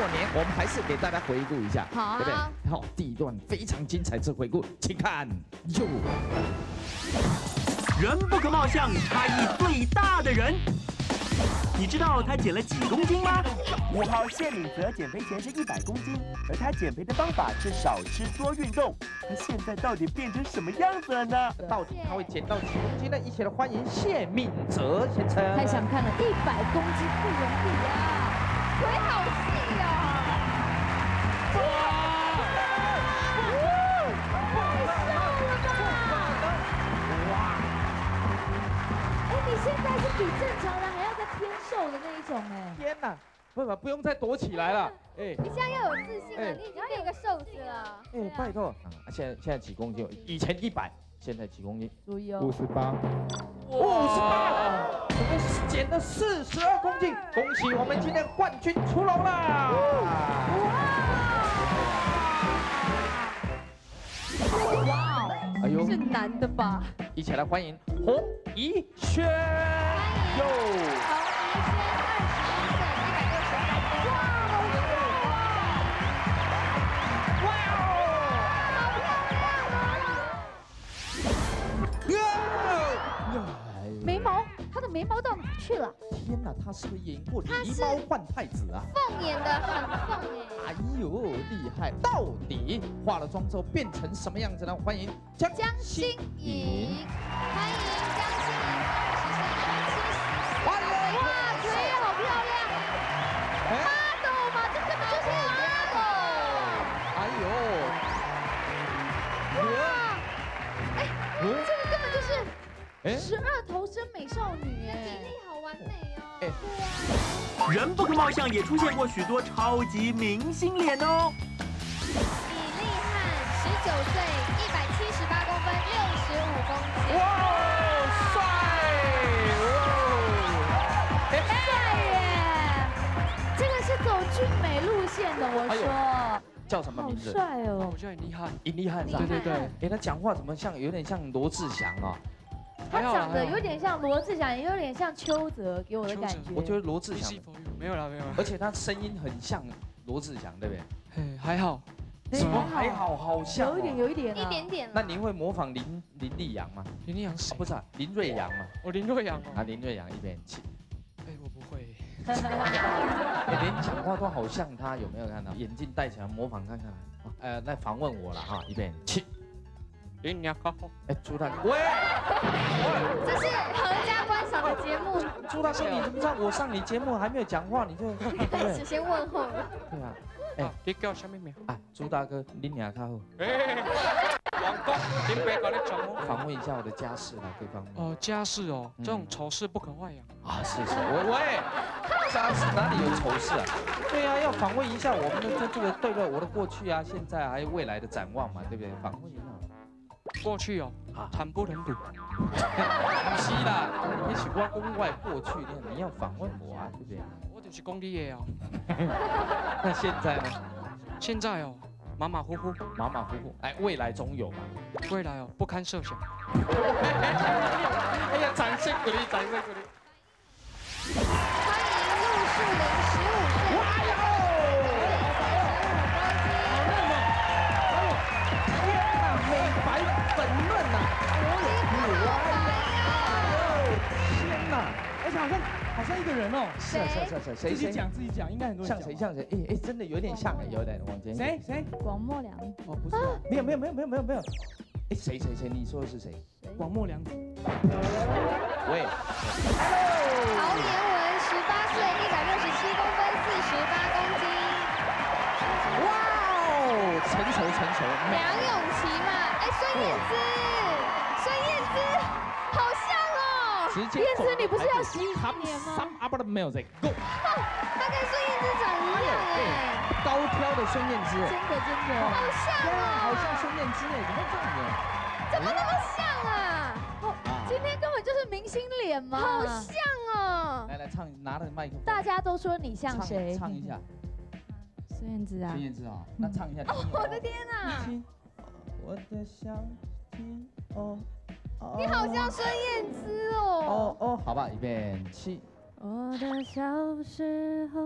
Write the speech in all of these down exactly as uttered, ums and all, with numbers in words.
年，我们还是给大家回顾一下， 好、啊， 对不对？好，第一段非常精彩，这回顾，请看哟。 人不可貌相，差异最大的人。你知道他减了几公斤吗？ 五号谢敏泽减肥前是一百公斤，而他减肥的方法是少吃多运动。他现在到底变成什么样子了呢？ 到底他会减到几公斤呢？一起来欢迎谢敏泽先生。 太想看了，一百公斤不容易啊，腿好细啊！现在是比正常人还要再偏瘦的那一种哎！ 天哪，不不不用再躲起来了，哎， 你现在要有自信了，你已经变个瘦子了。 哎，拜托，现在现在几公斤？以前一百，现在几公斤？ 注意哦， 五十八， 五十八，我们减了四十二公斤，恭喜我们今天冠军出笼啦！ 哇， 哎呦， 是男的吧？ 一起来欢迎洪怡轩哟！ 洪怡轩，二十一岁，一百六十二公分。 哇哦！ 眉毛，他的眉毛到哪去了？ 天哪，他是不是演过《狸猫换太子》啊？ 凤演的很凤哎呦，厉害！到底化了妆之后变成什么样子呢？欢迎江江心颖，欢迎江心颖，二十岁，一百七十。哇，腿也好漂亮 ，model 嘛，这根本就是 model。 哎呦， 哇，哎，这个根本就是。 哎， 十二头身美少女，哎， 比例好完美哦。 哎， 对啊。 人不可貌相也出现过许多超级明星脸哦。 李立翰，十九岁，一百七十八公分，六十五公斤。 哇，帅！哇， 帅耶！这个是走俊美路线的，我说。 叫什么名字？ 好帅哦！ 我叫尹立翰。 尹立翰， 对对对。 哎，他讲话怎么像有点像罗志祥啊？ 他长得有点像罗志祥，也有点像邱泽，给我的感觉。 我觉得罗志祥没有啦，没有啦。 而且他声音很像罗志祥，对不对？ 嘿，还好。 什么还好？好像有一点，有一点， 一点点。 那您会模仿林林立阳吗？ 林立阳是不是啊，林瑞阳嘛。 哦，林瑞阳哦。 啊，林瑞阳一边起。 哎，我不会。 哎，连讲话都好像他，有没有看到？眼镜戴起来模仿看看。呃，来访问我了哈，一边起。 哎，你好。 哎，朱大哥，喂， 这是合家观赏的节目。 朱大哥，你怎么知道我上你节目还没有讲话，你就只先问候了？ 对啊， 哎，你叫什么名？ 啊，朱大哥，你俩靠后。 哎，王哥，林北搞你讲哦。 访问一下我的家事了，可以访问。 哦，家事哦，这种丑事不可外扬。 啊，是是，喂喂，家事哪里有丑事啊？对啊，要访问一下我们的这这个对了，我的过去啊，现在还有未来的展望嘛，对不对？访问一下。 过去哦，啊，惨不忍睹。 不是啦，你是我讲外过去，你你要访问我啊，对不对？ 我就是讲你的哦。 那现在呢？ 现在哦，马马虎虎， 马马虎虎。哎，未来总有嘛。 未来哦，不堪设想。 哎呀，掌声鼓励，掌声鼓励。 欢迎陆树林，十五岁。哇哟！ 美白粉嫩呐！天哪！ 而且好像好像一个人哦。 是是是是，谁自己讲自己讲，应该很多人像谁像谁？哎哎，真的有点像哎，有点往前。 谁谁？ 广末凉。 哦，不是， 没有没有没有没有没有没有。哎，谁谁谁？你说的是谁？ 广末凉子。 喂。 陶妍文，十八岁，一百六十七公分，四十八公斤。 哇哦，成熟成熟。 梁咏琪嘛，哎，孙燕姿，孙燕姿，好像哦。 直接。 燕姿，你不是要洗脸吗 ？Some up the music go。 她跟孙燕姿长一样哎。 高挑的孙燕姿。 真的真的。 好像哦。 好像孙燕姿哎，怎么这样子？ 怎么那么像啊？ 今天根本就是明星脸嘛， 好像哦。 来来唱，拿着麦克风。 大家都说你像谁？ 唱一下。 孙燕姿啊。 孙燕姿啊，那唱一下。 哦，我的天哪！ 我的小鸡哦。 你好像孙燕姿哦。 哦哦，好吧，预备起。 我的小时候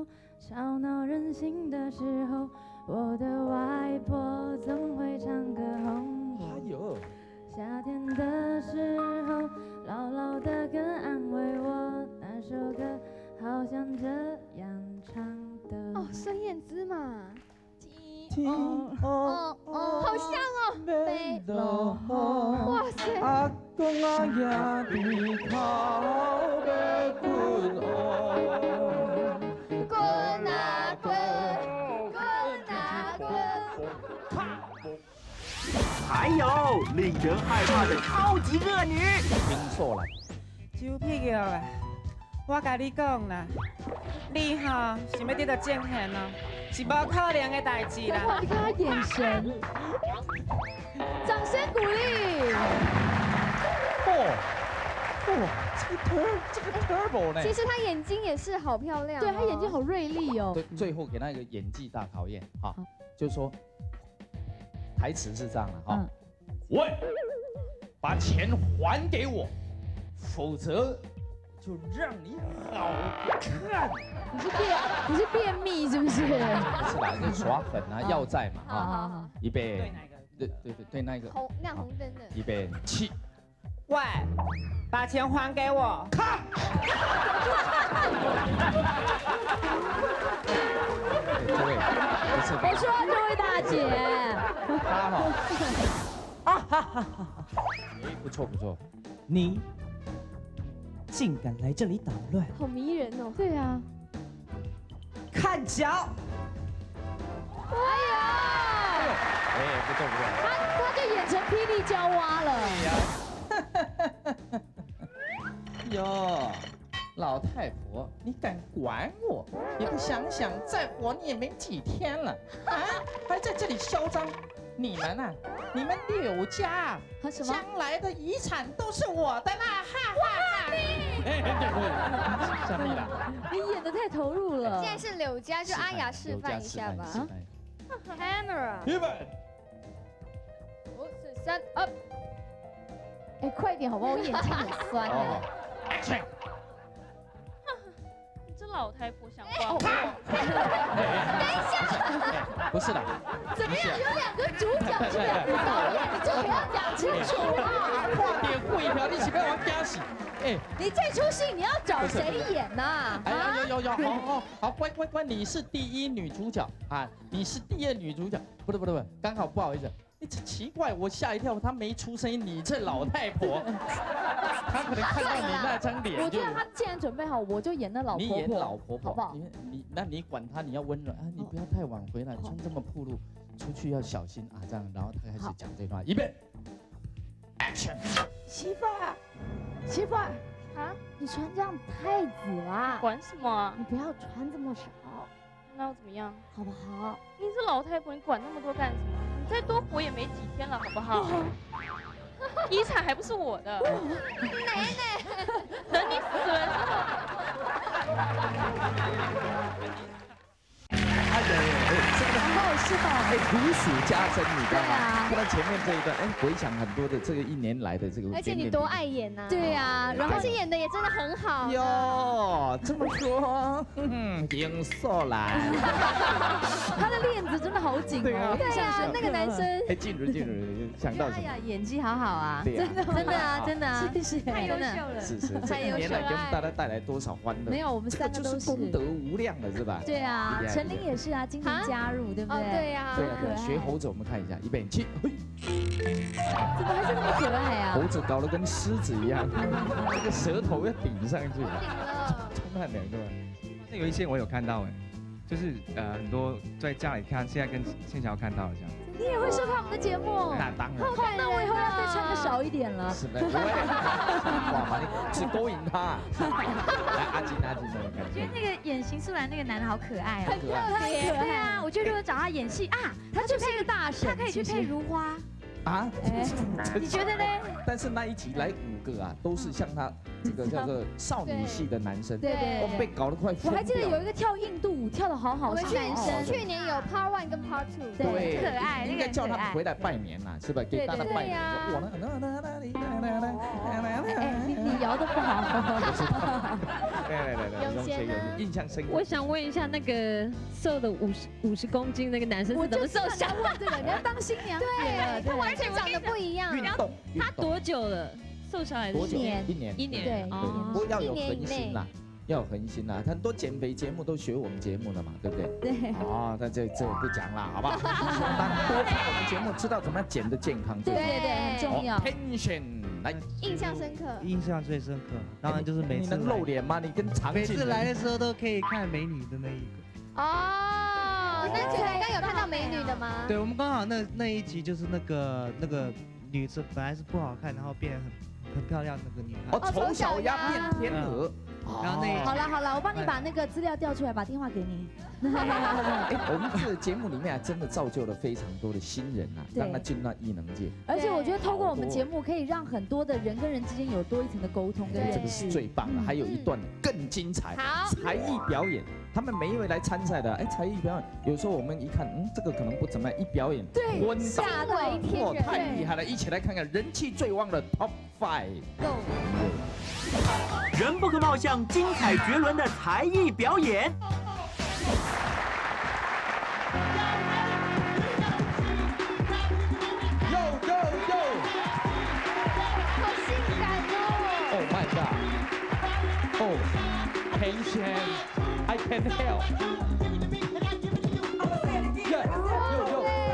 吵闹任性的时候，我的外婆总会唱歌哄我。 哎呦， 夏天的时候，牢牢的跟安慰我，那首歌好像这样唱的。 哦，孙燕姿嘛。 哦哦哦，好像哦，北路哇塞！ 阿公阿爷的头要滚哦， 滚啊滚，滚啊滚！ 还有令人害怕的超级恶女， 听错了， 周屁girl啊，我甲你讲啦，你吼想要得到正现哦。 是无可能的代志啦！ 哇，你看他眼神，掌声鼓励。 哦哦，这个 tur 这个 turbo 呢？ 其实他眼睛也是好漂亮， 对他眼睛好锐利哦。 最最后给他一个演技大考验哈，就是说台词是这样的哈，喂，把钱还给我，否则就让你好看。 你是便你是便秘是不是？ 不是啦，就耍狠啊，要债嘛好好好啊！预备，对对对对，那个红亮红灯的。 预备起， 喂，把钱还给我！ 看。这位不是， 我说这位大姐， 他哈，啊哈哈哈！哎，不错不错， 你竟敢来这里捣乱！ 好迷人哦。 对啊。 看脚！ 哎呀！ 哎，不错不错。 他他就演成霹雳娇娃了。 对呀。哟，老太婆，你敢管我？你不想想，再活你也没几天了啊，还在这里嚣张！你们啊，你们柳家将来的遗产都是我的啦！哈哈哈！哎，对不对？下面啦。 你演得太投入了。 现在是柳家，就阿雅示范一下吧。Camera。 预备。 五四三 up。 哎，快点好不好？我眼睛很酸哎。 Action。 你这老太婆想管我？ 等一下。 不是的。 怎么样？有两个主角是两个导演，你这个要讲清楚啊！ 跨点过一条，你起不要玩惊喜。 哎，你这出戏你要找谁演呐？ 哎呀，有有有，好好好，乖乖乖，你是第一女主角啊，你是第二女主角，不对不对不对，刚好不好意思，你这奇怪，我吓一跳，她没出声音，你这老太婆，她可能看到你那张脸， 我觉得她既然准备好，我就演那老婆婆， 你演老婆婆， 好不好？ 你你那你管她，你要温柔啊，你不要太晚回来，穿这么暴露，出去要小心啊，这样，然后她开始讲这段，预备 ，Action， 媳妇儿，媳妇儿。 啊！你穿这样太紫啦！ 管什么啊？ 你不要穿这么少， 那又怎么样？ 好不好？ 你这老太婆，你管那么多干什么？你再多活也没几天了，好不好？遗产还不是我的， 奶奶， 等你死了之后。 哎呀，这个好好笑哦！ 哎，如数家珍，你知道吗？ 啊， 看到前面这一段，哎，回想很多的这个一年来的这个， 而且你多爱演呐！ 对呀， 然后而且演的也真的很好。 哟，这么说，嗯，英硕啦， 他的链子真的好紧哦！ 对呀，那个男生， 哎，静茹静茹想到什么？ 哎呀，演技好好啊！ 真的真的啊，真的啊，谢谢， 太优秀了， 是是，这一年来给我们大家带来多少欢乐？ 没有，我们三个都是功德无量的，是吧？ 对啊，陈琳也是啊，今年加入，对不对？ 对呀， 对啊，学猴子，我们看一下，预备起，嘿， 怎么还是那么可爱啊？ 猴子搞得跟狮子一样，这个舌头要顶上去，充满两个。 那有一些我有看到哎，就是呃很多在家里看，现在跟线下看到了这样。 你也会收看我们的节目？ 那当然。 好，那我以后要再穿的少一点了。 是的，不会。哇，把你只勾引他。来，阿金，阿金，我感觉那个演邢素兰那个男的好可爱哦， 很可爱， 对啊，我觉得如果找他演戏啊， 他就是一个大神， 他可以去配如花。 啊？ 你觉得呢？ 但是那一集来五个啊，都是像他这个叫做少女系的男生， 对对， 我们被搞得快疯掉。 我还记得有一个跳印度舞，跳的好好， 我们去男生去年有 Part One 跟 Part Two， 对， 可爱， 应该叫他们回来拜年啦，是吧？给大家拜年。我呢？ 哎，你你摇的不好。 来来来来，荣姐有印象深刻。 我想问一下，那个瘦的五十五十公斤那个男生是怎么瘦下来？ 问这个，你要当新娘子了， 对，他完全长得不一样。 运动， 他多久了？瘦下来多久？ 一年， 一年， 一年， 对， 不过要有恒心啦。要有恒心啦，很多减肥节目都学我们节目了嘛，对不对？ 对。 哦，那这这不讲了，好不好？大家多看我们节目，知道怎么样减的健康。 对对对，很重要。 Tension， 来， 印象深刻。 印象最深刻，当然就是每次你能露脸吗？你跟常每次来的时候都可以看美女的那一个。 哦，那觉得刚刚有看到美女的吗？ 对，我们刚好那那一集就是那个那个女生本来是不好看，然后变得很很漂亮那个女孩。 哦，丑小鸭变天鹅。 然后那好了好了，我帮你把那个资料调出来，把电话给你。 哎，我们这个节目里面啊，真的造就了非常多的新人啊，让他进入到艺能界。 而且我觉得透过我们节目，可以让很多的人跟人之间有多一层的沟通跟认识。 这个是最棒的，还有一段更精彩，才艺表演。他们每一位来参赛的，哎，才艺表演，有时候我们一看，嗯，这个可能不怎么样，一表演， 对， 昏倒， 吓为天人， 太厉害了！一起来看看人气最旺的 Top Five。 人不可貌相，精彩绝伦的才艺表演。 Yo yo yo！ 好性感哦 ！Oh my god！Oh， tension， I can help。Yeah， yo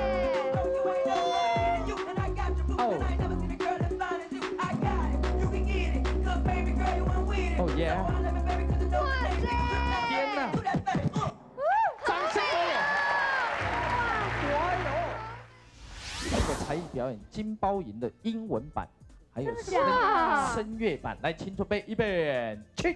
yo。Oh。Oh yeah！ 哇塞！ 天哪！掌声鼓励！哇哟！这个才艺表演金包银的英文版，还有声声乐版，来，请准备，预备，起！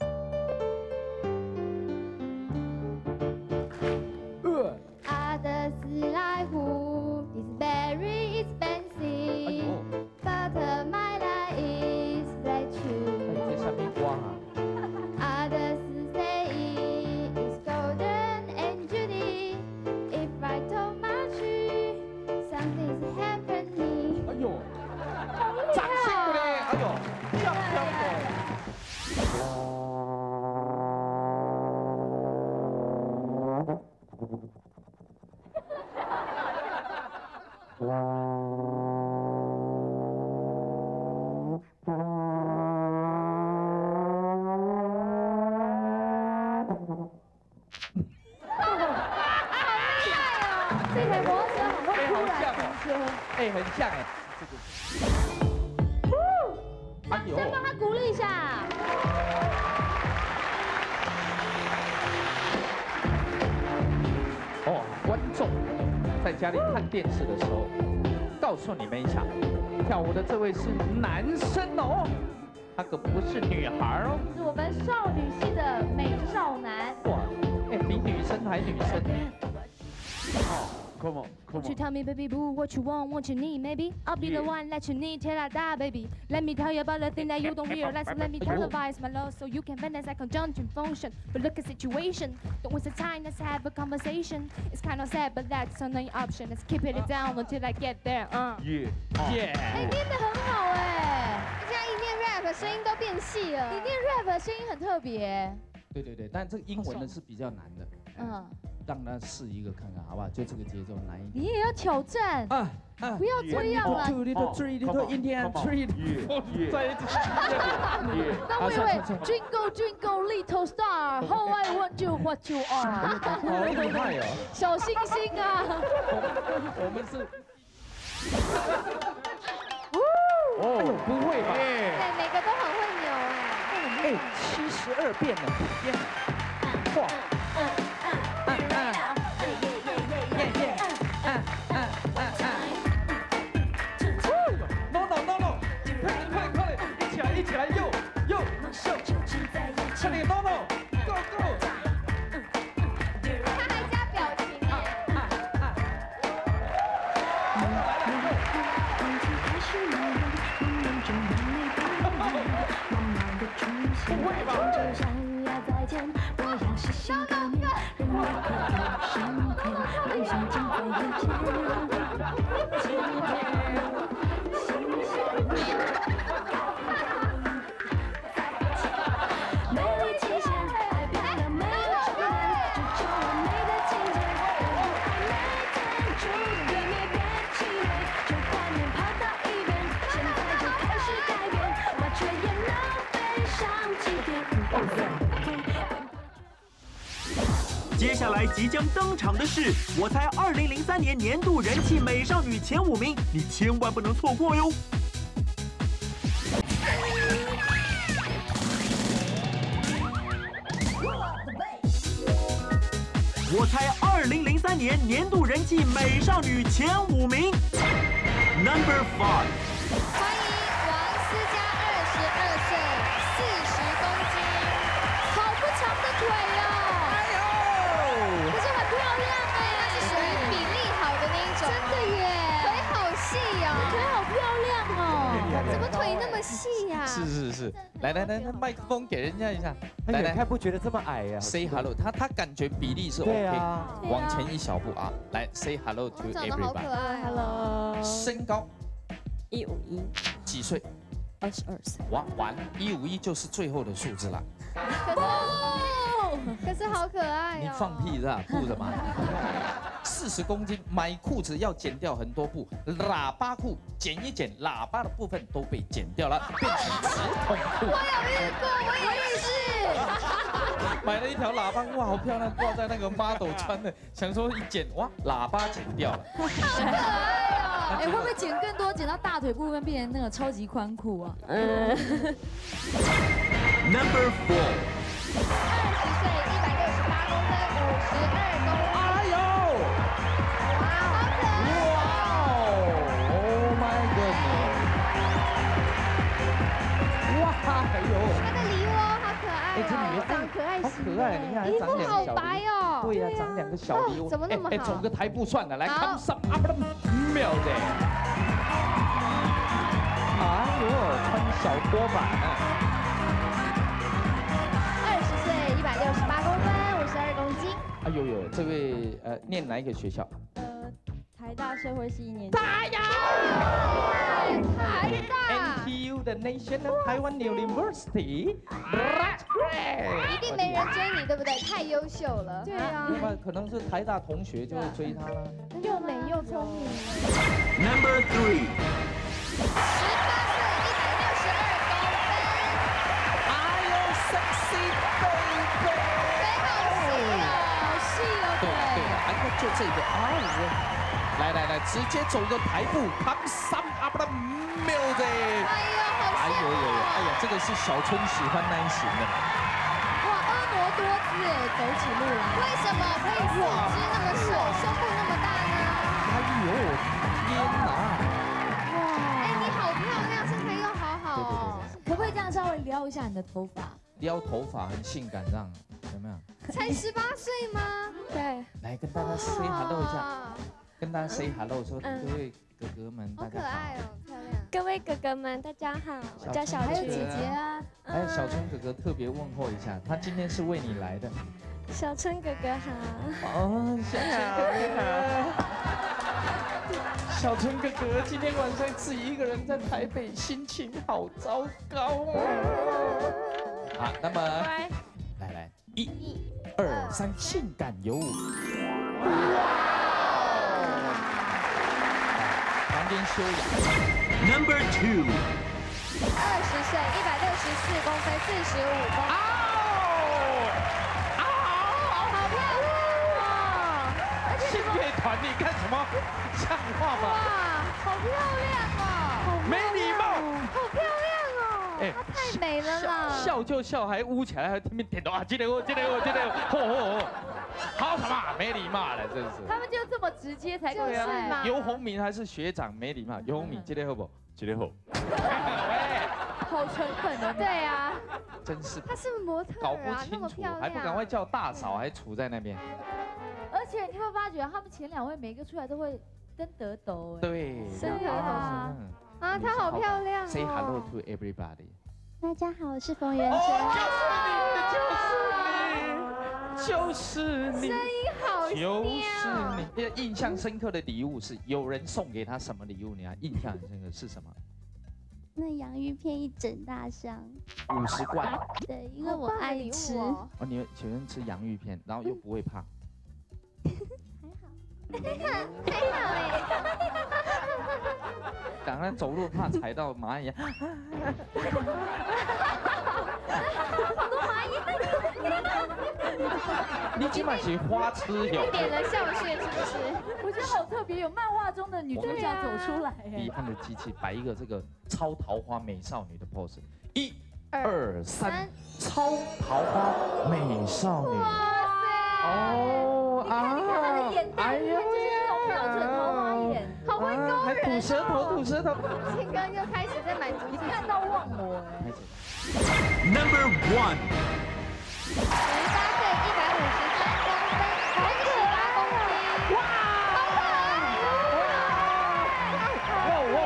呃。 阿德斯莱湖 is very expensive。哎呦。But my life is like you。 在上面刮啊。 Others say it's golden and Judy. If I told my truth, something's happening. 哎呦，掌声鼓励！哎呦，漂漂的。 这台摩托车很会突然停车， 哎，很像哎。哎呦， 先帮他鼓励一下。 哦，观众在家里看电视的时候，告诉你们一下，跳舞的这位是男生哦，他可不是女孩哦。 是我们少女系的美少男。 哇，哎，比女生还女生。哦。Come on, come on. Won't you tell me, baby boo, what you want, what you need, maybe? I'll be the one that you need till I die, baby. Let me tell you about the thing that you don't realize. Let me televise my love so you can balance that conjunction function. But look at situation, don't waste the time, let's have a conversation. It's kind of sad, but that's only option. Let's keep it down until I get there. Uh. Yeah, yeah. 哎，练得很好哎， 现在一念 rap 声音都变细了。 你念 rap 的声音很特别。 对对对，但这个英文呢是比较难的。嗯。让他试一个看看，好不好？就这个节奏难一点。 你也要挑战啊！不要这样了。 Two little three little Indian three little， 在一起。 那我以为 Jingle Jingle Little Star，How I want you what you are。 好厉害哦！ 小星星啊！ 我们是。哦，不会吧？ 对，每个都很会扭哎。 哎，七十二变了，变了，哇！一起来，又又秀，快点 ，no no go go。 他还加表情哎。 接下来即将登场的是，我猜二零零三年年度人气美少女前五名，你千万不能错过哟！我猜二零零三年年度人气美少女前五名 ，Number Five。 欢迎王思佳，二十二岁，四十公斤，好不长的腿哦！哎呦，可是很漂亮哎，她是属于比例好的那一种，真的耶，腿好细哦，腿好漂亮哦，怎么腿那么细呀？ 是是是，来来来，那麦克风给人家一下，来来， 他不觉得这么矮呀 ？Say hello， 他他感觉比例是 OK， 对啊， 往前一小步啊，来 Say hello to 长得好可 everybody。 爱 ，Hello。 身高一五一， 几岁？ 二十二岁。 完完，一五一就是最后的数字了。 哦，可是好可爱哦。 你放屁是吧？不的嘛。四十公斤，买裤子要剪掉很多布，喇叭裤剪一剪，喇叭的部分都被剪掉了，变成直筒裤。 我有遇过，我也是。 买了一条喇叭，哇，好漂亮，挂在那个 model 穿的，想说一剪，哇，喇叭剪掉了。 好可爱哦。 哎，会不会剪更多，剪到大腿部分变成那个超级宽裤啊？嗯。 Number Four。 二十岁，一百六十八公分，五十二公斤。 哎呦！ 哇，好可爱！ 哇！Oh my goodness！ 哇，哎呦！ 它的梨窝好可爱哦，长可爱好可爱，你看还衣服好长两个小白哦。 对呀，长两个小梨窝。 怎么那么好？ 哎，走个台步算了，来好 ，come some up the music。哎呦，穿小拖板啊！ 二十岁，一百六十八公分，五十二公斤。 哎呦呦，这位呃，念哪一个学校？ 呃，台大社会系一年级。 台大， 台大 N T U 的 National Taiwan University。 一定没人追你，对不对？太优秀了。对啊。 那么可能是台大同学就会追他了。 又美又聪明。 Number Three。 十八岁，一百六十二公分。 哎呦 ，sexy baby。 腿好细哦，好细哦。 对对了，哎，就这个，哎呦，来来来，直接走个台步 ，come some up the music。 哎呦，好哎呦呦呦，哎呀，这个是小春喜欢那一型的。 哇，婀娜多姿哎，走起路来。 为什么可以四肢那么瘦，胸部那么大呢？ 哎呦，天哪！ 哇，哎，你好漂亮，身材又好好哦。 可不可以这样稍微撩一下你的头发？ 撩头发很性感，这样有没有？ 才十八岁吗？ 对。 来跟大家 say hello 一下，跟大家 say hello 说各位哥哥们，大家好。 好可爱哦，漂亮。 各位哥哥们，大家好，我叫小还有春。 姐姐啊。 还有小春哥哥特别问候一下，他今天是为你来的。 小春哥哥好。 哦，小春哥哥。小春哥哥今天晚上自己一个人在台北，心情好糟糕哦。好，那么来来，一、二、三，性感有舞。旁边修养。 Number Two。 二十岁，一百六十四公分，四十五公斤。好漂亮哦！ 信乐团，你干什么？像话吗？ 哇，好漂亮哦！ 没礼貌， 好漂亮哦！ 哎， 她太美了啦！ 笑就笑，还捂起来，还听边点头啊！今天我，今天我，今天我，吼吼吼！好什么？没礼貌了，真是。 他们就这么直接才可爱嘛。 游鸿明还是学长没礼貌？游鸿明今天好不？今天好。 好诚恳的。 对啊。 真是。 她是模特搞不清楚，还不赶快叫大嫂，还杵在那边。 而且你会发觉，他们前两位每个出来都会登得斗。 对。 真的啊。啊，她好漂亮哦。 Say hello to everybody。 大家好，我是冯元珍。 就是你，就是你。 就是你， 声音好就是香。 你。印象深刻的礼物是有人送给他什么礼物？你还印象很深刻是什么？ 那洋芋片一整大箱， 五十罐。 对，因为我爱吃。 哦， 你喜欢吃洋芋片，然后又不会胖。 还好哎。 当然走路怕踩到蚂蚁。 好多蚂蚁。 你起码是花痴有。 点了笑穴是不是？ 我觉得好特别，有漫画中的女主角走出来。 彼岸的机器摆一个这个超桃花美少女的 pose， 一、二、三，超桃花美少女。哦啊！ 你看她的眼袋，你看就是那种标准桃花眼， 好会勾人。 还吐舌头，吐舌头。 宪哥又开始在满足你看到忘我哎。 Number one。 十八岁，一百五十三公分，三十八公斤，哇，好可爱！ 哇哇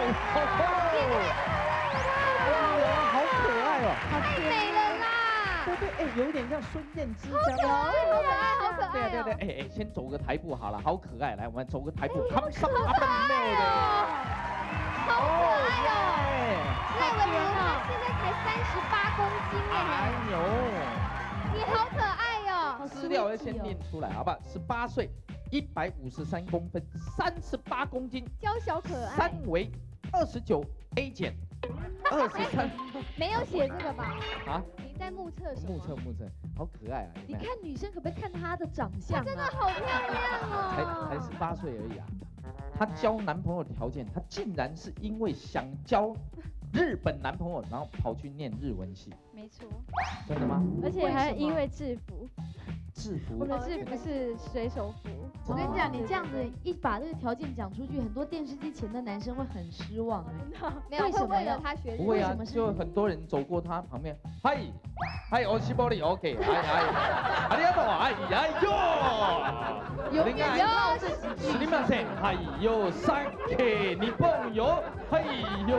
哇！好可爱哦， 太美了啦！ 对对，哎，有点像孙燕姿这样。 好可爱，好可爱！ 对对对，哎哎，先走个台步好了，好可爱，来，我们走个台步，他们上好可爱哦，好可爱哦！赖文如他现在才三十八公斤哎， 哎呦， 你好可爱哟！ 资料要先念出来，好不好？十八岁，一百五十三公分，三十八公斤， 娇小可爱， 三围二十九 A 减，二十三。 没有写这个吧？ 啊？ 你在目测什么？ 目测目测，好可爱啊！ 你看女生可不可以看她的长相啊？ 真的好漂亮哦！ 才才十八岁而已啊！她交男朋友的条件，她竟然是因为想交日本男朋友，然后跑去念日文系。 没错。 真的吗？ 而且还因为制服。 制服。 我们制服是水手服。 我跟你讲，你这样子一把这个条件讲出去，很多电视机前的男生会很失望哎。 没有，会为了他学日文。 不会啊，就很多人走过他旁边，嗨，嗨，我西玻璃 OK， 哎哎，ありがとう，哎哎呦， 永远要自己。 すみません、はいよ、サンケ日本よ，はいよ。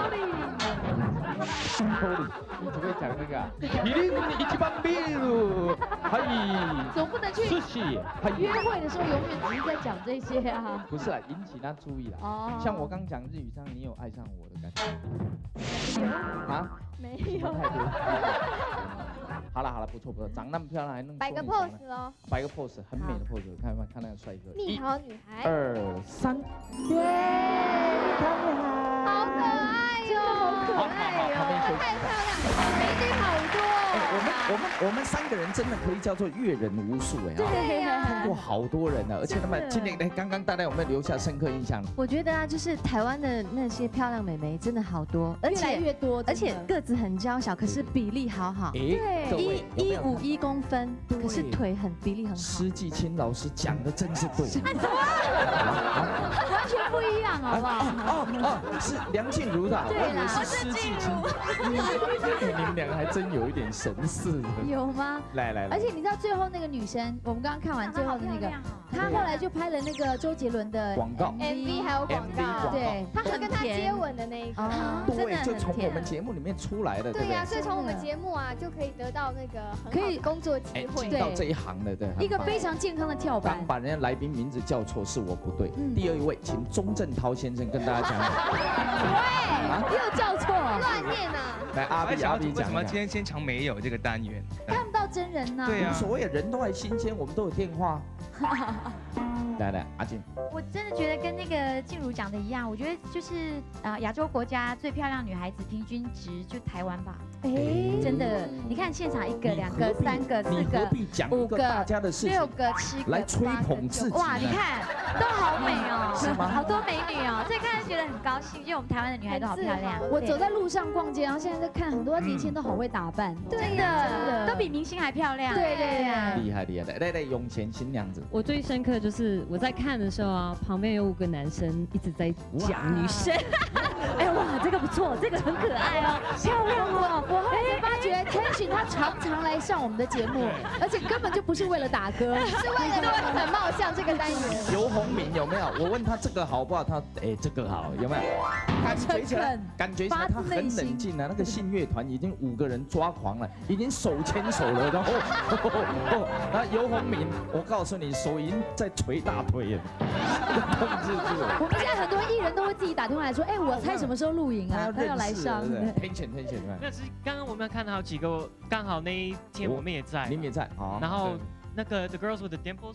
你只会讲那个，一零一番ビール，嗨。 总不能去约会的时候永远只是在讲这些啊。 不是啊，引起他注意了。哦。像我刚讲日语上，你有爱上我的感觉？啊？ 没有。 好了好了，不错不错，长那么漂亮还能摆个 pose 咯。 摆个 pose， 很美的 pose， 看看看那个帅哥。 蜜桃女孩。 二三， 耶！蜜桃女孩。 好可爱哟！ 好好好，旁边休息。 太漂亮，美女好多。 我们我们我们三个人真的可以叫做阅人无数哎。 对呀。 看过好多人了，而且他们今年哎刚刚大家有没有留下深刻印象？ 我觉得啊，就是台湾的那些漂亮美眉真的好多，而且越来越多， 而且个子很娇小，可是比例好好。 对， 一一五一公分，可是腿很比例很好。 施季青老师讲的真是对。 完全不一样，好不好？ 哦哦，是梁静茹的，我以为是施季青。你们两个还真有一点神似的。 有吗？ 来来来。 而且你知道最后那个女生，我们刚刚看完最后的那个，她后来就拍了那个周杰伦的广告 M V 还有广告， 对，她很跟他接吻的那一个， 对，就从我们节目里面出来的， 对呀，所以从我们节目啊就可以得到那个很好的工作机会， 进到这一行的，对， 一个非常健康的跳板。 刚把人家来宾名字叫错是我不对。第二位，请钟镇涛先生跟大家讲讲。 喂，又叫错， 乱念啊！ 来，阿比阿比讲， 为什么今天现场没有这个单元？ 看不到真人呐。 对啊， 无所谓，人都还新鲜，我们都有电话。来来，阿静， 我真的觉得跟那个静茹讲的一样，我觉得就是啊，亚洲国家最漂亮女孩子平均值就台湾吧。哎，真的，你看现场一个、两个、三个、四个、五个、六个、七个， 来吹捧自己。 哇，你看都好美哦，好多美女哦，所以看就觉得很高兴，因为我们台湾的女孩都好漂亮。 我走在路上逛街，然后现在在看很多年轻人都好会打扮， 真的都比明星还漂亮。 对对对， 厉害厉害！来来，永前新娘子。 我最深刻就是我在看的时候啊，旁边有五个男生一直在讲女生，哎哇，真这个不错，这个很可爱哦，漂亮哦。 我后来才发觉 Tension 他常常来上我们的节目，而且根本就不是为了打歌，是为了很貌相这个单元。 游鸿明有没有？我问他这个好不好？他哎这个好，有没有？感觉起来，感觉起来他很冷静啊。那个信乐团已经五个人抓狂了，已经手牵手了，然后，那游鸿明，我告诉你，手已经在捶大腿了，控制住了。 我们现在很多艺人都会自己打电话来说，哎，我猜什么时候录影啊？他要来上。 Tension Tension， 那是刚刚我们看到好几个，刚好那一天我们也在， 你们也在，好。 然后那个 The Girls with the Dimples，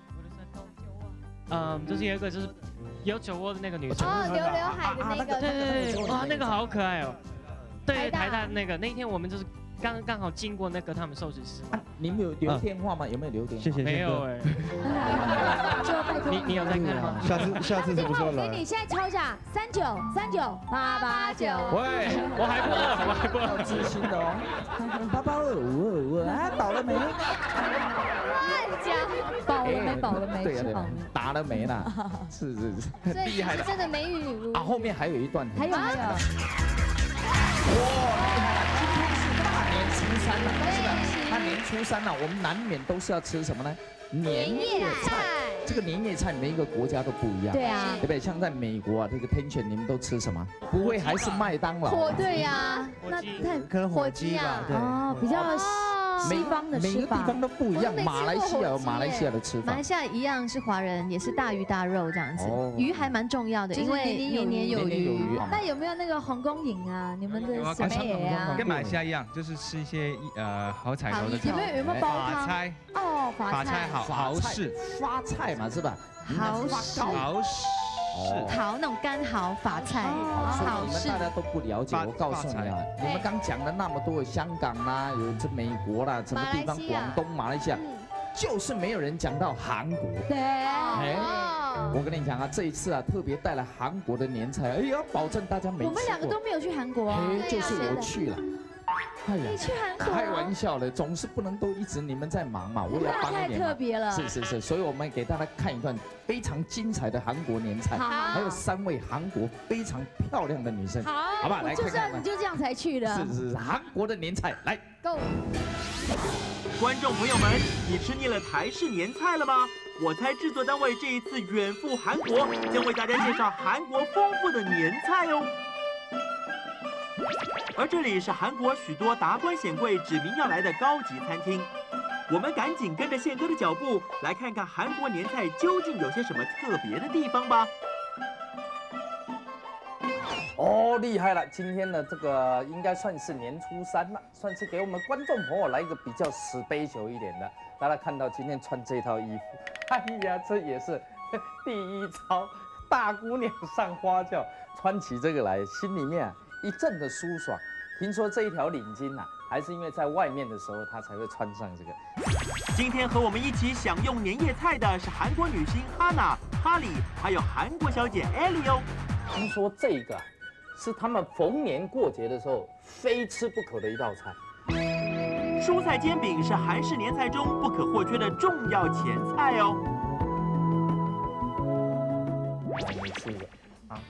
嗯，就是有一个就是有酒窝的那个女生， 哦，留刘海的那个， 对对对，哇，那个好可爱哦。对，台大那个那一天我们就是刚刚好经过那个他们寿司师。 你们有留电话吗？有没有留电话？ 谢谢。 没有哎。你你有在看吗？ 下次下次什么时候来？ 给你现在抄一下，三九三九八八九。 喂，我还不饿，我还不饿， 知心的哦。八八二五二五，哎，饱了没？ 乱讲，饱了没？饱了没？ 对呀对呀，打了没啦？是是是，厉害了。 真的美女女巫。 啊，后面还有一段。 还有还有。 哇，厉害了！今天是大年初三了，是的。那年初三呢，我们难免都是要吃什么呢？年夜菜。这个年夜菜每一个国家都不一样， 对啊， 对不对？像在美国啊，这个 Tension 你们都吃什么？不会还是麦当劳？ 火对呀，那那可能火鸡吧，对。 哦，比较西方的吃法， 每个地方都不一样。马来西亚有马来西亚的吃法， 马来西亚一样是华人，也是大鱼大肉这样子。鱼还蛮重要的，因为年年有余。 那有没有那个红公饮啊？你们的什么也啊？ 跟马来西亚一样，就是吃一些呃好彩头的。 有没有有没有煲汤？ 法菜哦， 法菜好豪式发菜嘛是吧？ 豪式豪式豪那种干豪法菜， 好式。大家都不了解，我告诉你啊，你们刚讲了那么多，香港啦，有这美国啦，什么地方，广东、马来西亚，就是没有人讲到韩国。 对。 哎，我跟你讲啊，这一次啊，特别带了韩国的年菜，哎呀，保证大家没吃过。 我们两个都没有去韩国啊。 哎，就是我去了。 哎呀，你去韩国？ 开玩笑的，总是不能都一直你们在忙嘛，我也要帮一点。 太特别了。 是是是，所以我们给大家看一段非常精彩的韩国年菜，还有三位韩国非常漂亮的女生， 好， 好不好？来看看。你就这样才去的。 是是是，韩国的年菜，来 ，Go。 观众朋友们，你吃腻了台式年菜了吗？我猜制作单位这一次远赴韩国，将为大家介绍韩国丰富的年菜哦。而这里是韩国许多达官显贵指名要来的高级餐厅，我们赶紧跟着宪哥的脚步，来看看韩国年菜究竟有些什么特别的地方吧。 哦，厉害了！今天的这个应该算是年初三了，算是给我们观众朋友来一个比较special一点的。大家看到今天穿这套衣服，哎呀，这也是第一招，大姑娘上花轿，穿起这个来，心里面啊一阵的舒爽。听说这一条领巾啊，还是因为在外面的时候她才会穿上这个。 今天和我们一起享用年夜菜的是韩国女星哈娜、哈里，还有韩国小姐艾莉哦。 听说这个是他们逢年过节的时候非吃不可的一道菜。 蔬菜煎饼是韩式年菜中不可或缺的重要前菜哦。 你吃一个啊，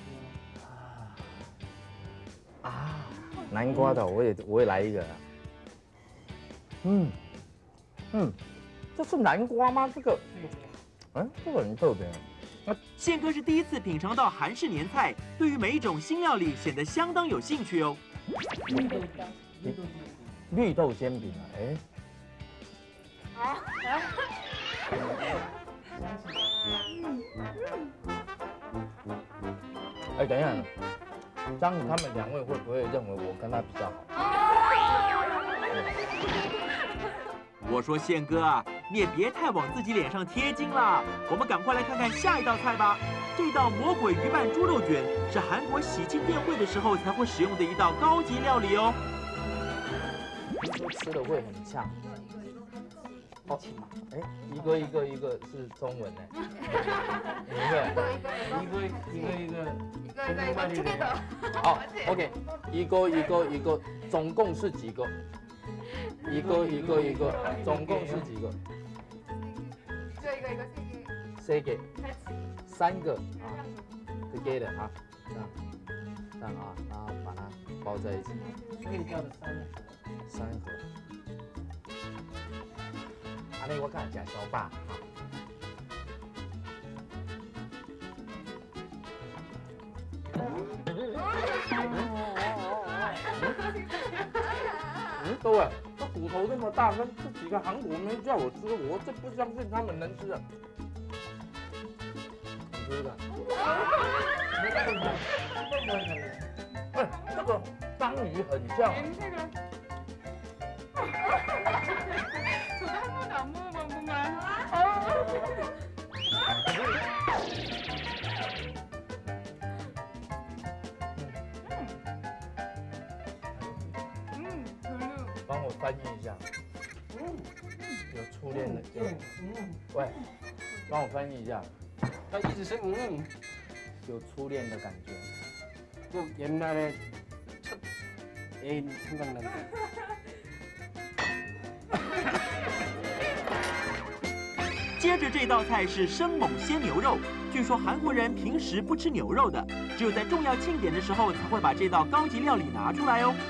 啊，南瓜的我也我也来一个。嗯嗯，这是南瓜吗？这个，嗯，这个很特别。 宪哥是第一次品尝到韩式年菜，对于每一种新料理显得相当有兴趣哦。 绿豆煎饼啊，哎。啊。哎，等一下，这样他们两位会不会认为我跟他比较好？ 我说宪哥啊，你也别太往自己脸上贴金啦。我们赶快来看看下一道菜吧。这道魔鬼鱼拌猪肉卷是韩国喜庆宴会的时候才会使用的一道高级料理哦。 听说吃了会很呛。哦，哎，一个一个一个是中文呢。一个一个一个一个一个一个。好 ，OK， 一个一个一个，总共是几个？一个一个一个，总共是几个？ 就一个一个， 四个。三个啊 ，together 啊，这样， 这样啊，然后把它包在一起。 可以叫的三盒。 三盒。安尼我敢吃小霸。嗯，各位，这骨头这么大，跟这几个韩国妹叫我吃，我这不相信他们能吃啊。你吃的？哎，这个章鱼很像。 这个。저도 한 번도 안 먹어봤구만. 음, 별로. 帮我翻译一下。有初恋的，有。喂，帮我翻译一下。 他一直是嗯。 有初恋的感觉。 그 옛날에 첫 애인 생각난다. 接着这道菜是生猛鲜牛肉，据说韩国人平时不吃牛肉的，只有在重要庆典的时候才会把这道高级料理拿出来哦。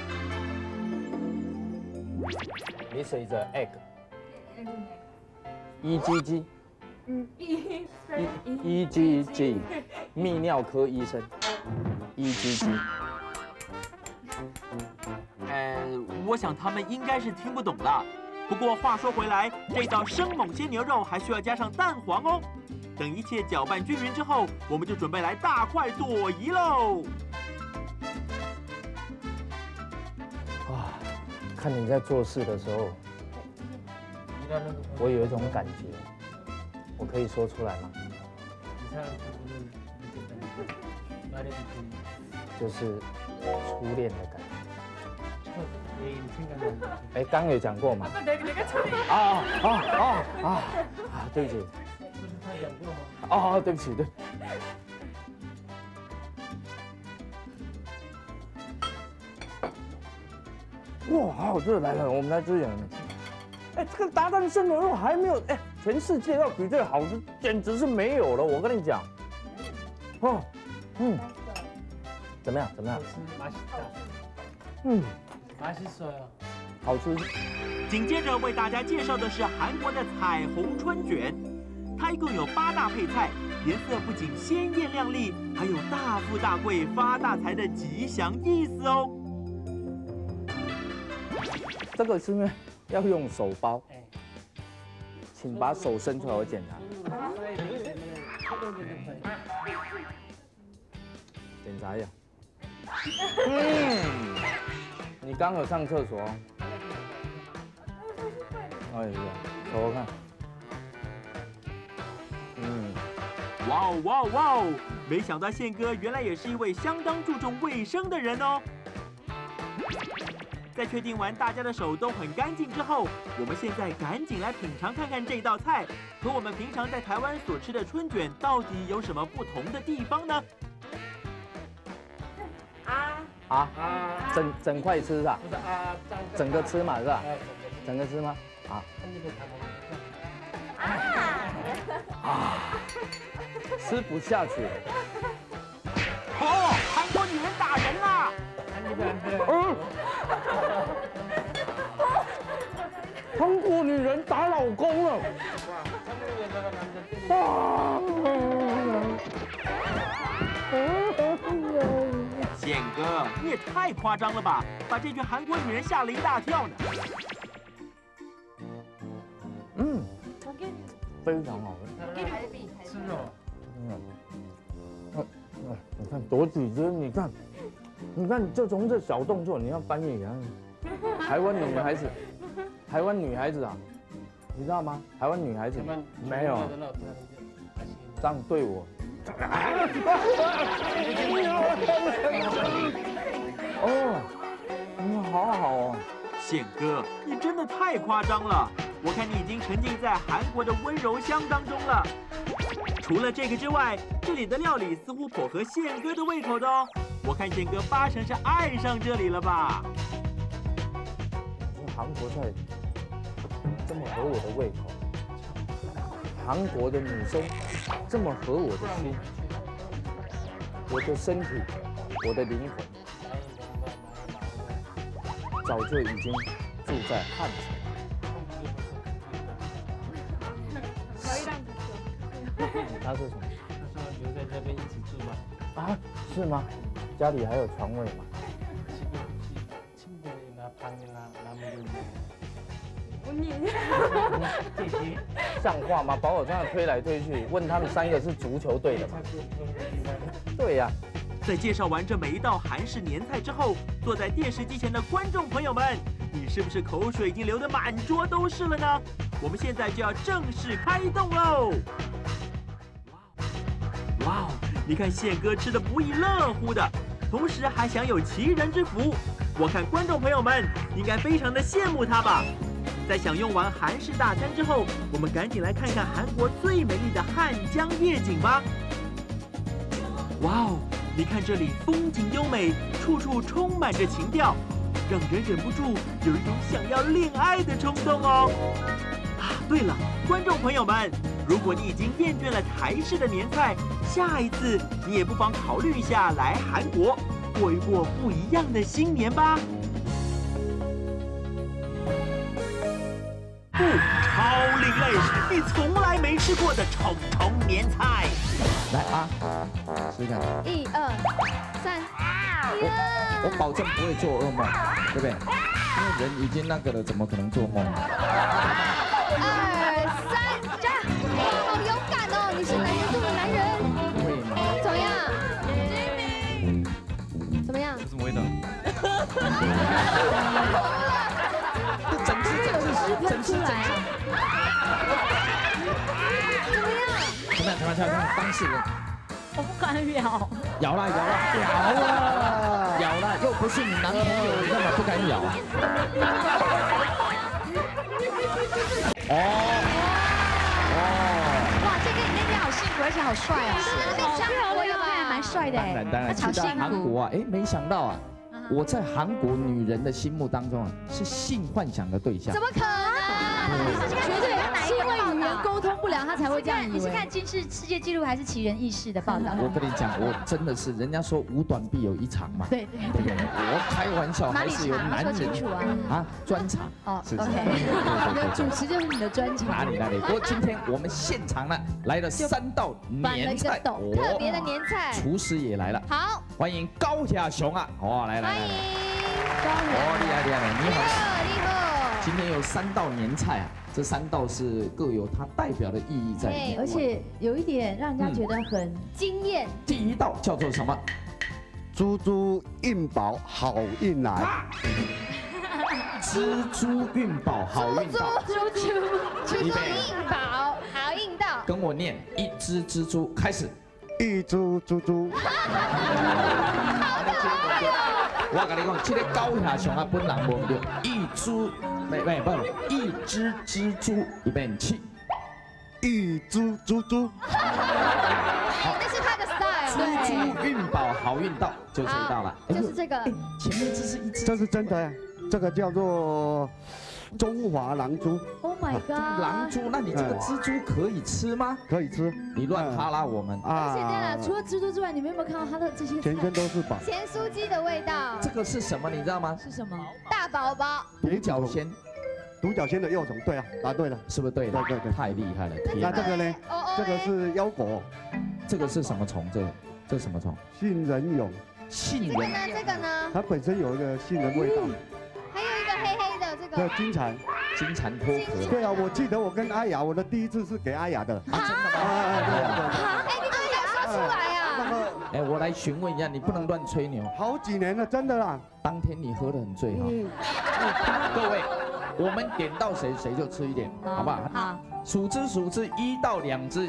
This is an egg. E G G. 嗯 ，E E G G. 泌尿科医生。E G G. 呃，我想他们应该是听不懂了。不过话说回来，这道生猛鲜牛肉还需要加上蛋黄哦。等一切搅拌均匀之后，我们就准备来大快朵颐喽。 哇，看你在做事的时候，我有一种感觉，我可以说出来吗？就是初恋的感觉。 哎，刚有讲过吗？啊啊啊啊啊！对不起。哦，对不起，对。哇，好好吃！来来，我们来支援。哎，这个达旦生牛肉还没有，哎，全世界要比这个好吃，简直是没有了。我跟你讲。哦，嗯，怎么样？怎么样？嗯。 好吃。 紧接着为大家介绍的是韩国的彩虹春卷，它一共有八大配菜，颜色不仅鲜艳亮丽，还有大富大贵、发大财的吉祥意思哦。 这个是因为要用手包，请把手伸出来，我检查。检查一下。嗯。 你刚有上厕所？哎呀，瞅我看。 嗯，哇哦哇哦哇哦！没想到宪哥原来也是一位相当注重卫生的人哦。在确定完大家的手都很干净之后，我们现在赶紧来品尝看看这道菜和我们平常在台湾所吃的春卷到底有什么不同的地方呢？ 啊，整整块吃是吧？ 不是啊， 整个吃嘛是吧？整个吃吗？啊。啊，吃不下去。 哦，韩国女人打人啦！ 嗯。韩国女人打老公了。啊！ 宪哥，你也太夸张了吧！把这群韩国女人吓了一大跳呢。 嗯，非常好吃。 吃肉。 嗯，嗯，你看多几只，你看，你看，就从这小动作，你要翻译给他。台湾女孩子，台湾女孩子啊，你知道吗？台湾女孩子没有这样对我。 哦，嗯，好好哦， 宪哥，你真的太夸张了！我看你已经沉浸在韩国的温柔乡当中了。除了这个之外，这里的料理似乎颇合宪哥的胃口的哦。我看宪哥八成是爱上这里了吧？ 韩国菜这么合我的胃口，韩国的女生这么合我的心，我的身体我的灵魂早就已经住在汉城。他说什么？ 他说留在这边一起住吧。 啊，是吗？家里还有床位吗？ 弟弟，像话吗？把我这样推来推去，问他们三个是足球队的吗？对呀、啊。 在介绍完这每一道韩式年菜之后，坐在电视机前的观众朋友们，你是不是口水已经流得满桌都是了呢？我们现在就要正式开动喽！哇哦，你看宪哥吃的不亦乐乎的，同时还享有奇人之福。我看观众朋友们应该非常的羡慕他吧。 在享用完韩式大餐之后，我们赶紧来看看韩国最美丽的汉江夜景吧！哇哦，你看这里风景优美，处处充满着情调，让人忍不住有一种想要恋爱的冲动哦。啊，对了，观众朋友们，如果你已经厌倦了台式的年菜，下一次你也不妨考虑一下来韩国，过一过不一样的新年吧。 不，超另类，你从来没吃过的虫虫年菜。 来啊，试试看。 一二三， 我我保证不会做噩梦，对不对？因为人已经那个了，怎么可能做梦？ 二三，加！好勇敢哦，你是男人中的男人。 会吗？ 怎么样？怎么样？ 有什么味道？ 整只整只整只整只。 怎么样？ 怎么样？怎么样？怎么样？当事人。 我不敢咬。 咬了，咬了，咬了，咬了，又不是你男朋友，你干嘛不敢咬？哦哦。 哇，这个你那天好幸福，而且好帅啊！是，好漂亮啊，蛮帅的。 当然当然，去到韩国啊，哎，没想到啊。 我在韩国女人的心目当中啊，是性幻想的对象。 怎么可能？ 绝对是因为语言沟通不良，他才会这样以为。 你是看金氏世界纪录还是奇人异事的报道？ 我跟你讲，我真的是，人家说五短必有一长嘛。 对对对。 我开玩笑，还是有男人啊专长。 哦， 是是。 你的主持就是你的专长。 哪里哪里？不过今天我们现场呢来了三道年菜， 特别的年菜， 厨师也来了。 好， 欢迎高亚雄啊！哇，来来来来。 哦， 厉害厉害！你好， 你好。 今天有三道年菜啊，这三道是各有它代表的意义在里面， 而且有一点让人家觉得很惊艳。 第一道叫做什么？ 猪猪运宝好运来。 蜘蛛运宝好运到。 猪猪猪猪运宝好运到。 跟我念，一只蜘蛛开始。 一只猪猪。 我跟你讲，这个高亚雄啊，本人无对，一株，没没不，一只蜘蛛一边起， 一只猪猪。 好，那是他的 style。 蜘蛛运宝好运到，就这一道了。 就是这个。 前面这是一只， 这是真的呀，这个叫做中华狼蛛。 Oh my god！ 狼蛛，那你这个蜘蛛可以吃吗？ 可以吃。 你乱哈拉我们啊！而且对了，除了蜘蛛之外，你们有没有看到它的这些？ 全身都是宝。 咸酥鸡的味道。 这个是什么？你知道吗？ 是什么？大宝宝。 独角仙。 独角仙的幼虫，对啊，答对了， 是不是对？ 对对对， 太厉害了！ 那这个呢？这个是腰果。 这个是什么虫？这这什么虫？ 杏仁蛹。 杏仁。 这个呢？这个呢？ 它本身有一个杏仁味道。 还有一个黑黑的这个。 叫金蝉。 金蝉脱壳。 对啊，我记得我跟阿雅，我的第一次是给阿雅的。啊，真的吗？哎，对对对。 哎，你怎么也说出来啊？ 那个， 哎，我来询问一下，你不能乱吹牛。 好几年了，真的啦。 当天你喝得很醉哈。各位，我们点到谁谁就吃一点，好不好？ 好。 数只数只，一到两只。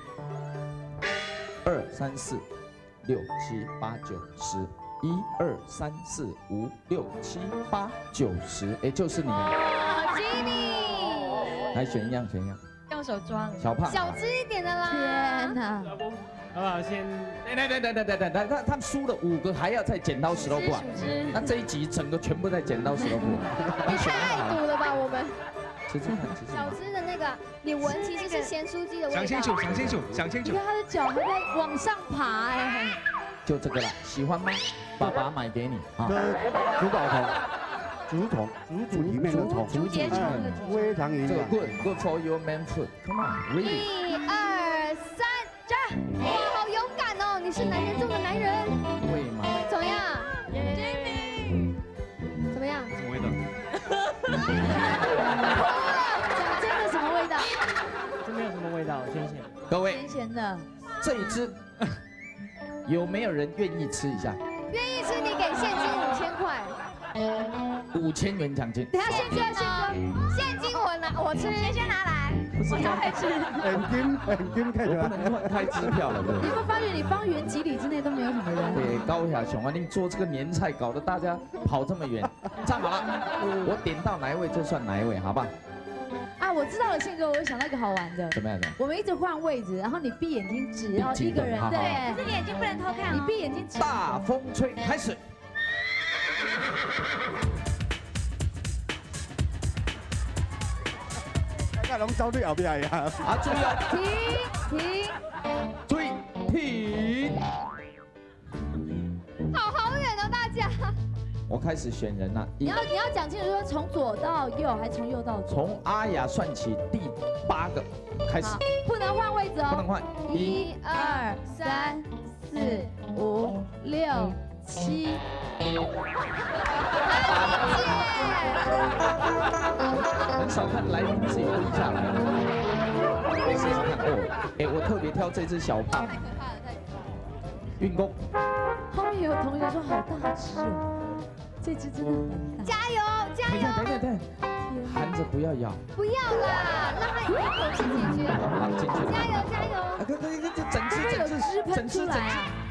二三四，六七八九十。 一二三四五六七八九十，哎，就是你。 吉米， 来选一样，选一样。 用手抓。 小胖。 小只一点的啦。 天哪！ 好不好？先。 来来来来来来来，他他输了五个，还要再剪刀石头布啊？那这一集整个全部在剪刀石头布。 你太爱赌了吧，我们。 其实很，其实。 小只的那个，你闻其实是咸酥鸡的味道。 想清楚，想清楚，想清楚。 你看他的脚还在往上爬，哎。 就这个了，喜欢吗？ 爸爸买给你啊。 这竹宝虫，竹虫，竹竹里面的虫， 竹节虫的竹。 非常营这个养。 good good for your man food。Come on, really。 一二三，加！哇，好勇敢哦！你是男人中的男人。 会吗？ 怎么样 ？Jimmy， 怎么样？ 什么味道？ 讲真的什么味道？ 这没有什么味道，甜咸。 各位， 咸咸的。 这一只有没有人愿意吃一下？ 愿意吃你给现金五千块。 五千元奖金。 等下现金呢？现金我拿，我吃，先先拿来。 不是我要吃。 很金很金，看起来不能乱开支票了，对不你对？ 会发现你方圆几里之内都没有什么人。 对，高小熊啊，你做这个年菜搞得大家跑这么远，站好了，我点到哪一位就算哪一位，好吧？ 啊，我知道了，宪哥，我有想到一个好玩的。 怎么样的？ 我们一直换位置，然后你闭眼睛指，然后一个人好好对， 可是你眼睛不能偷看哦。 你闭眼睛指。 大风吹，开始。 大龙招对后边呀！ 啊，注意哦， 停停， 注意停。 好好远哦，大家。 我开始选人了， 你要你要讲清楚，说从左到右还是从右到左？ 从阿雅算起，第八个开始。 不能换位置哦。 不能换。 一二三四五六七。 很少看来宾自己蹲下来。试试看哦，哎，我特别挑这只小胖。运功。 后面有同学说好大只哦，这只真的很大。 加油加等一下， 油！ 等一下，等一下，含着不要咬。 不要啦，让他一口气进去。 好，进去了。 加油加油！ 啊，可可可，这整只整只整只整只。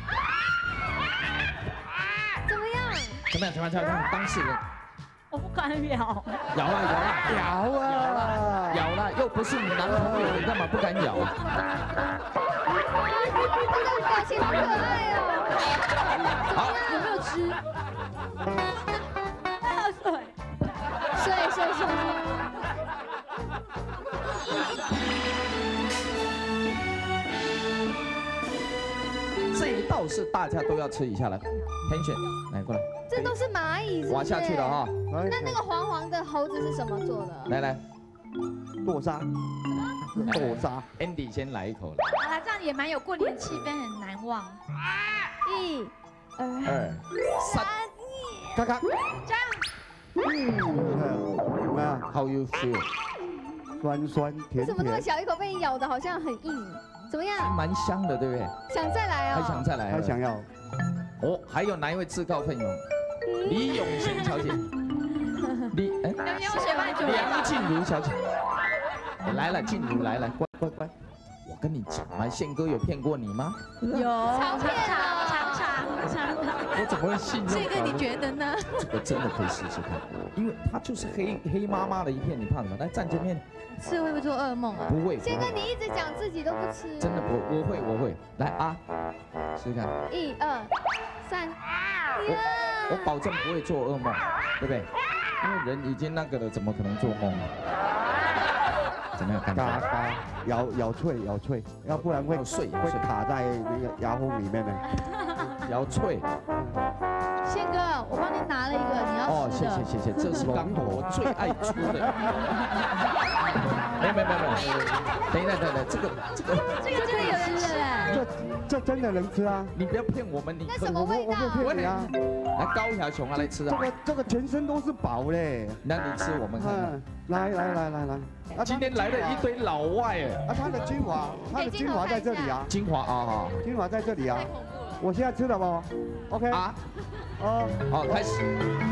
怎么样？ 怎么样？怎么样？怎么样？当事人。 我不敢咬。 咬了，咬了， 咬啊！ 咬了，又不是你男朋友，你干嘛不敢咬？ 这个表情好可爱哦。 好， 有没有吃？ 水，水水水。 这一道是大家都要吃一下来，天选，来过来。 这都是蚂蚁， 挖下去了哈。 那那个黄黄的猴子是什么做的？ 来来， 剁沙，剁沙。 Andy 先来一口了。 好啦，这样也蛮有过年气氛，很难忘。 一、 二、三， 咔咔。 这样。 嗯，啊 ，How you feel？ 酸酸甜甜。 怎么那么小一口被你咬的，好像很硬？怎么样？ 蛮香的，对不对？ 想再来啊？ 还想再来？ 还想要。 哦，还有哪一位自告奋勇？李永新小姐。李哎，梁静茹小姐。来了，静茹来了，乖乖乖。我跟你讲嘛，宪哥有骗过你吗？ 有。 常骗常常常常。 我怎么会信任？ 这个你觉得呢？ 这个真的可以试试看，因为它就是黑黑麻麻的一片，你怕什么？来站前面。 吃会不会做噩梦啊？ 不会。 宪哥，你一直讲自己都不吃。 真的不，我会我会。来啊，试试看。 一二三。 我我保证不会做噩梦，对不对？因为人已经那个了，怎么可能做梦？怎么样？感觉？ 嘎嘎，咬咬脆咬脆，要不然会碎会卡在那个牙缝里面呢。 咬脆。 宪哥，我帮你拿了一个你要哦， 吃的。 谢谢谢谢，这是刚好我最爱出的。没有没有没有没有，等一下等一下，这个这个这个真的有人吃哎。 这这真的能吃啊！ 你不要骗我们，你那什么味道？ 我不骗你啊！ 来高小熊啊，来吃啊！ 这个这个全身都是宝嘞。 那你吃我们看看。 来来来来来。 啊，今天来了一堆老外哎。 啊，它的精华，它的精华在这里啊。 精华啊哈。 精华在这里啊。我现在吃了不 ？OK。 啊。 哦。 好，开始。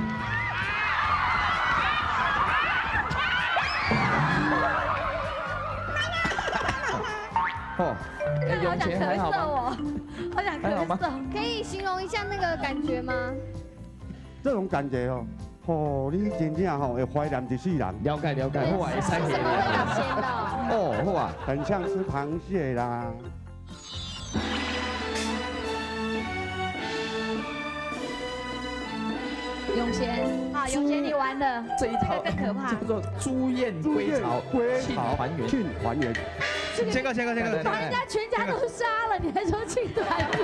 哦，哎，永前还好吗？ 好想咳嗽，可以形容一下那个感觉吗？ 这种感觉哦，哦，你真正吼会怀念一世人。 了解了解，好啊，会使什么味道鲜的？ 哦，好啊， 很像吃螃蟹啦。 永贤， 好，永贤你完了， 这一套更可怕， 叫做朱燕归巢， 归庆巢团圆， 庆团圆。 谦哥，谦哥，谦哥， 把人家全家都杀了，你还说庆团圆？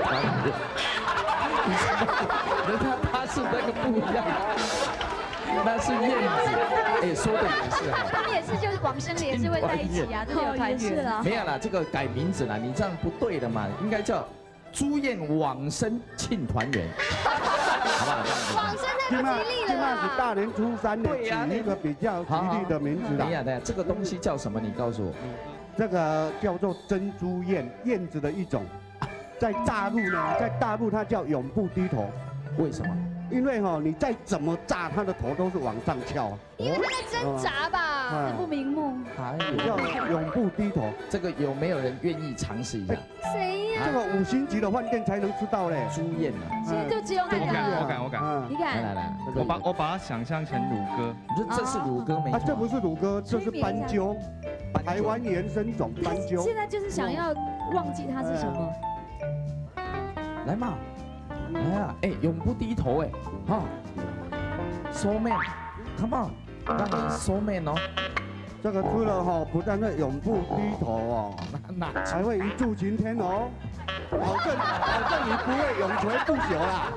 人家他是那个不一样，那是燕子。哎，说的也是哈。 他们也是，就是往生的也是会在一起啊，这有团圆。 没有啦，这个改名字啦，你这样不对的嘛，应该叫朱燕往生庆团圆，好不好？ 往生太不吉利了啦。 是大年初三的，取一个比较吉利的名字啦。 等一下，等一下，这个东西叫什么？你告诉我。 这个叫做珍珠燕，燕子的一种，在大陆呢，在大陆它叫永不低头。 为什么？ 因为哈，你再怎么炸，它的头都是往上翘。 因为它在挣扎吧， 不瞑目。 还有叫永不低头， 这个有没有人愿意尝试一下？ 谁呀？ 这个五星级的饭店才能吃到嘞。 朱燕啊， 现在就只有那个。 我敢，我敢，我敢。 你敢？ 来来来， 我把我把它想象成乳鸽。 你说这是乳鸽没错？ 啊，这不是乳鸽，这是斑鸠，台湾原生种斑鸠。 现在就是想要忘记它是什么。 来嘛，来啊！哎，永不低头哎，哈 ，soul man，come on， 让你 soul man 哦。 这个吃了哈，不但会永不低头哦，还会一柱擎天哦，保证保证你不会永垂不朽啦。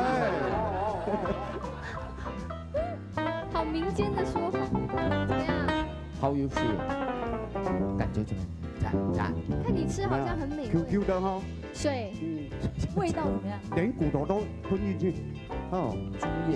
哎，好民间的说法，怎么样 ？How you feel？ 感觉怎么样？ 看你吃好像很美味。 Q Q 的哈。 水，味道怎么样？ 连骨头都吞进去。哦， 朱燕。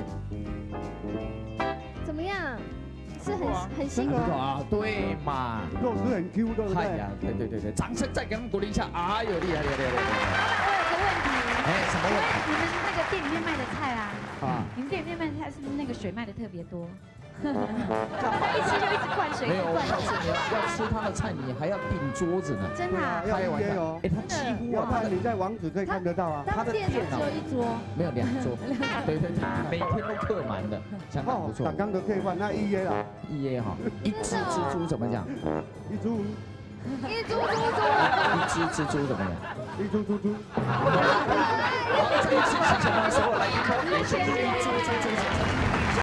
怎么样？是很很辛苦啊，对嘛， 肉质很 Q 的， 哎呀，对对对对，掌声再给他们鼓励一下，哎呦，厉害厉害厉害！ 我有个问题， 哎，什么问题？ 你们那个店里面卖的菜啊， 啊， 你们店里面卖的菜是不是那个水卖的特别多？大家一吃就一直灌水， 没有， 灌告诉你要吃他的菜，你还要订桌子呢。 真的啊？ 要预约哦。 哎，他几乎要看你在网址可以看得到啊。 他的店只有一桌， 没有两桌，对对对，每天都客满的，相当不错。 刚刚的可以换，那预约了。 预约哈，一只蜘蛛怎么讲？ 一株。 一株猪猪。 一只蜘蛛怎么样？ 一株猪猪。 好，这一次是什么时候来？一株猪猪。